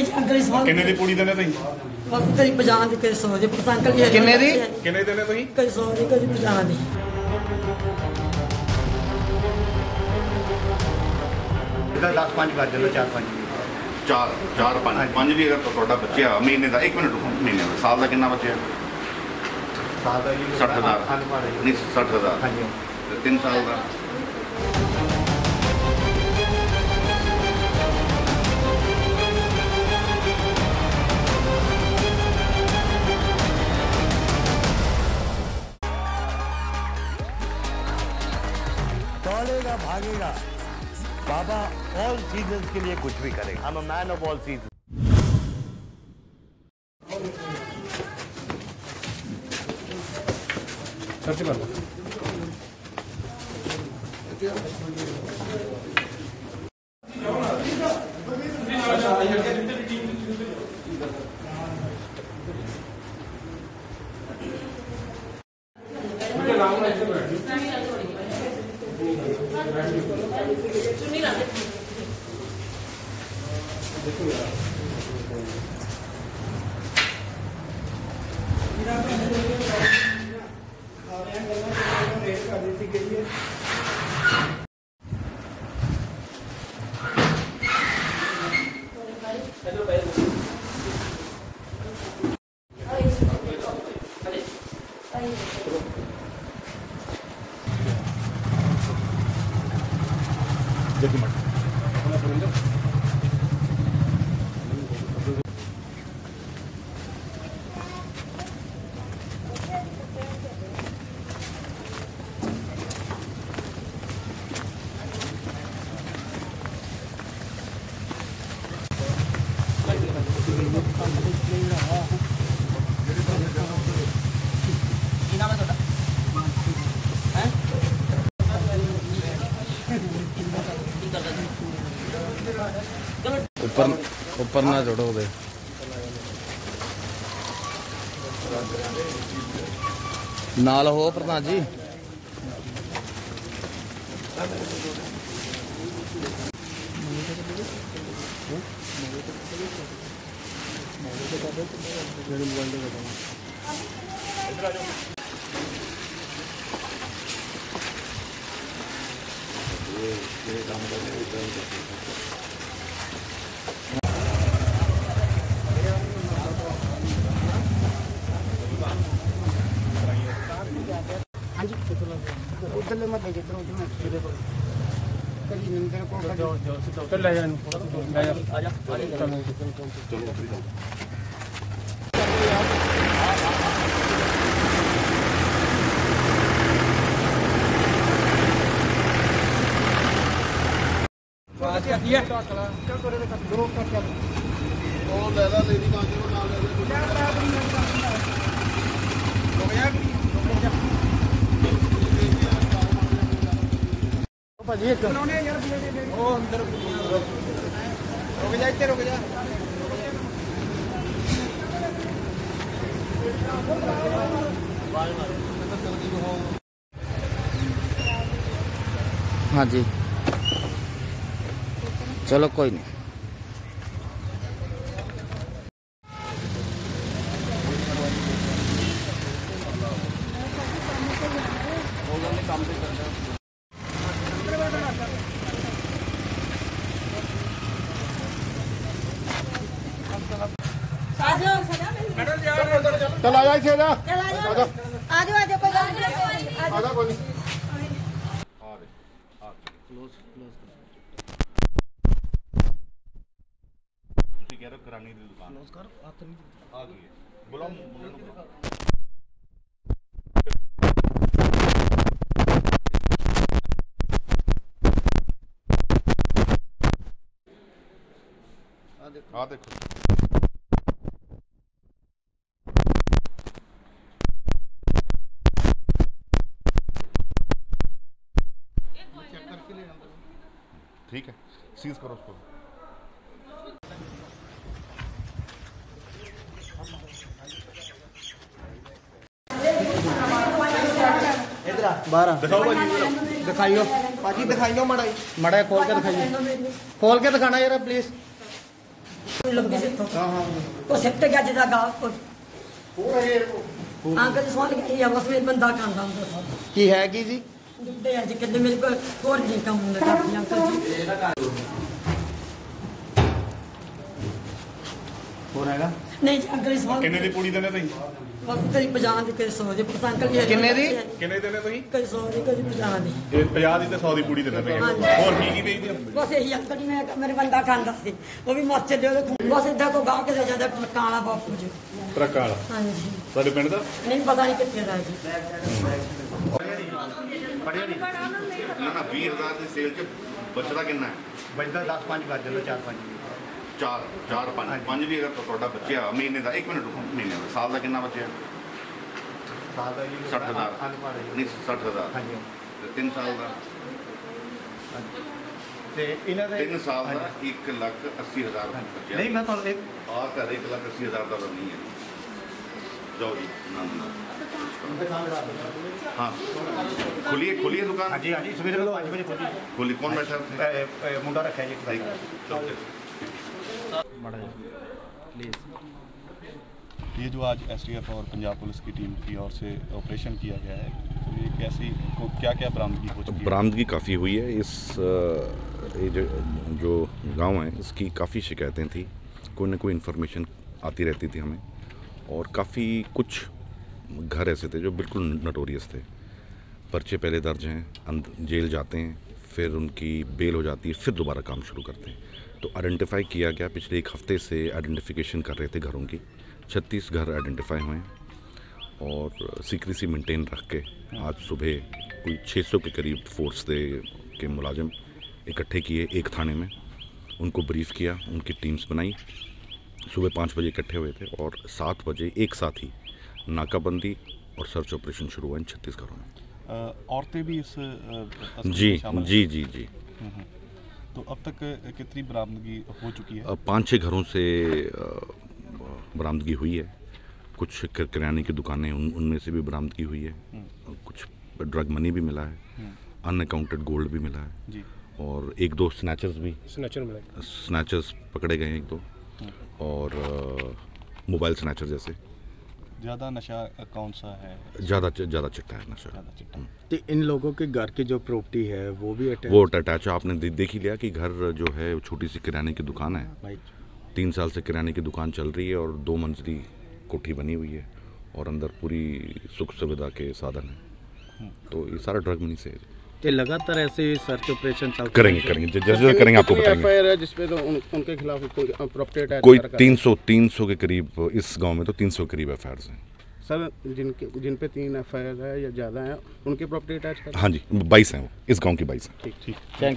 नहीं अंकल इस बार किन्ने दी पूड़ी देने तुसीं बस कई 50 दी कई 100 दी पता अंकल जी किन्ने दी किन्ने देने तुसीं कई 100 दी कई 50 दी इधर 10 5 कर चलो 4 5 4 5 भी अगर ਤੁਹਾਡਾ ਬੱਚਾ ਮਹੀਨੇ ਦਾ 1 ਮਿੰਟ ਰੁਕੋ ਮਹੀਨੇ ਦਾ ਸਾਲ ਦਾ ਕਿੰਨਾ ਬੱਚਾ साल का 60,000 नहीं 60,000 हाँ जी 3 साल का दौड़ेगा भागेगा बाबा ऑल सीजन्स के लिए कुछ भी करेगा। I am a man of all season. Search कर लो ऊपर ना जोड़ो दे नाल हो प्रधान जी उधर मत ले जिधर उधर कभी निंदर को चल ले जा आजा क्या किया क्या करे दो का क्या ओ ले ला लेडी का के नाम ले हो गया भाजी एक ओ अंदर रुक जा इधर रुक जा हाँ जी चलो कोई नहीं चल आ जा जा आ जाओ कोई आ जा कोई करानी दी दुकान नमस्कार आ गई है बुलाओ मुंडे नु बुलाओ आ देखो ठीक है सीज करो उसको दिखाइयो पाजी दिखाइयो मड़ा खोल के दिखाइए खोल के दिखाना यार प्लीज लंबी से तो को सेट गया जिदा गा को अंकल जी सवाल की बस में बंदा खांदा ਹੁੰਦਾ ਸੀ ਕੀ ਹੈ ਕੀ ਜੀ ਦੁੱਧੇ ਅੱਜ ਕਿੰਨੇ ਮੇਰੇ ਕੋਲ ਹੋਰ ਨਹੀਂ ਕੰਮ ਹੁੰਦਾ ਕਰਦੀ ਅੰਕਲ ਜੀ ਹੋਰ ਹੈਗਾ ਨਹੀਂ ਜੀ ਅੰਕਲ ਜੀ ਸਵਾਲ ਕਿੰਨੇ ਦੀ ਪੂੜੀ ਦਿੰਦੇ ਤੁਸੀਂ ਬਸ ਕਰੀ 50 ਦੀ ਕਰੀ 100 ਦੀ ਪਰ ਅੰਕਲ ਜੀ ਕਿੰਨੇ ਦੀ? ਕਿੰਨੇ ਦਿੰਦੇ ਤੁਸੀਂ ਕਰੀ 100 ਦੀ ਕਰੀ 50 ਦੀ ਇਹ 50 ਦੀ ਤੇ 100 ਦੀ ਪੂੜੀ ਦਿੰਦੇ ਪਏ ਹਾਂਜੀ। ਹੋਰ ਕੀ ਵੇਚਦੇ ਹੋ ਬਸ ਇਹੀ ਅੰਕਲ ਜੀ ਮੈਂ ਮੇਰੇ ਬੰਦਾ ਖਾਂਦਾ ਸੀ ਉਹ ਵੀ ਮੱਚ ਦੇ ਉਹਦੇ ਬਸ ਇਦਾਂ ਕੋ ਗਾਹ ਕੇ ਦੇ ਜਾਂਦਾ ਕਾਲਾ ਬਾਪੂ ਜੀ ਟਰੱਕ ਵਾਲਾ ਹਾਂਜੀ ਸਾਡੇ ਪਿੰਡ ਦਾ ਨਹੀਂ ਪਤਾ ਨਹੀਂ ਕਿੱਥੇ ਦਾ ਜੀ ਨਾ ਨਾ 20000 ਦੀ ਸੇਲ ਚ ਬਚਦਾ ਕਿੰਨਾ ਹੈ बचता 10-5 बच जाता 4-5 4 5 ਵੀ ਅਗਰ ਤੁਹਾਡਾ ਬੱਚਿਆ ਮਹੀਨੇ ਦਾ 1 ਮਿੰਟ ਰੁਕੋ ਮਹੀਨੇ ਦਾ ਸਾਲ ਦਾ ਕਿੰਨਾ ਬਚਿਆ साल का जी 60,000 ਨਹੀਂ 60,000 हाँ जी 3 ਸਾਲ ਦਾ ਤੇ ਇਹਨਾਂ ਦੇ 3 ਸਾਲ ਦਾ 1,80,000 ਬਚਿਆ ਨਹੀਂ ਮੈਂ ਤੁਹਾਨੂੰ ਇੱਕ ਆ ਘਰ 1,80,000 ਦਾ ਤਾਂ ਨਹੀਂ ਹੈ ਜਾਓ ਜੀ ਨਾ दुकान लगा दूँ हाँ खोलिए दुकान हाँ जी सवेरे 5 बजे खोली खोली कौन बैठा है मुंडा रखा है जी भाई चलते ये जो आज एसटीएफ और पंजाब पुलिस की टीम की ओर से ऑपरेशन किया गया है तो ये कैसी क्या क्या बरामदगी हो चुकी है? बरामदगी काफ़ी हुई है। इस ये जो गांव है इसकी काफ़ी शिकायतें थी, कोई ना कोई इन्फॉर्मेशन आती रहती थी हमें और काफ़ी कुछ घर ऐसे थे जो बिल्कुल नटोरियस थे। पर्चे पहले दर्ज हैं, जेल जाते हैं, फिर उनकी बेल हो जाती है, फिर दोबारा काम शुरू करते हैं। तो आइडेंटिफाई किया गया, पिछले 1 हफ्ते से आइडेंटिफिकेशन कर रहे थे घरों की। 36 घर आइडेंटिफाई हुए हैं और सीक्रेसी मेंटेन रख के आज सुबह कोई 600 के करीब फोर्स के मुलाजिम इकट्ठे किए एक थाने में, उनको ब्रीफ किया, उनकी टीम्स बनाई। सुबह 5 बजे इकट्ठे हुए थे और 7 बजे एक साथ ही नाकाबंदी और सर्च ऑपरेशन शुरू हुआ इन 36 घरों में। औरतें भी इस तस्वीर जी में शामिल जी हैं? जी जी तो अब तक कितनी बरामदगी हो चुकी है? 5-6 घरों से बरामदगी हुई है। कुछ किराने की दुकानें उनमें से भी बरामदगी हुई है। कुछ ड्रग मनी भी मिला है, अनअकाउंटेड गोल्ड भी मिला है जी और 1-2 स्नैचर्स पकड़े गए हैं 1-2 और मोबाइल स्नैचर जैसे। ज़्यादा नशा कौन सा है? ज़्यादा चिट्टा है नशा। ज़्यादा चिट्टा। तो इन लोगों के घर की जो प्रॉपर्टी है वो भी अटैच वो अटैच आपने देख ही लिया कि घर जो है छोटी सी किराने की दुकान है, भाई 3 साल से किराने की दुकान चल रही है और 2 मंजिली कोठी बनी हुई है और अंदर पूरी सुख सुविधा के साधन है। तो ये सारा ड्रग मनी से ये लगातार ऐसे सर्च ऑपरेशन चलते करेंगे जैसे करेंगे आपको बताएंगे। एफआईआर है जिसपे तो उनके खिलाफ प्रॉपर्टी अटैच कोई 300 के करीब इस गांव में तो 300 के करीब एफआईआर हैं सर जिन पे 3 एफआईआर है या ज़्यादा है उनकी प्रॉपर्टी अटैच कर। हाँ जी 22 हैं वो, इस गांव की 22 हैं। ठीक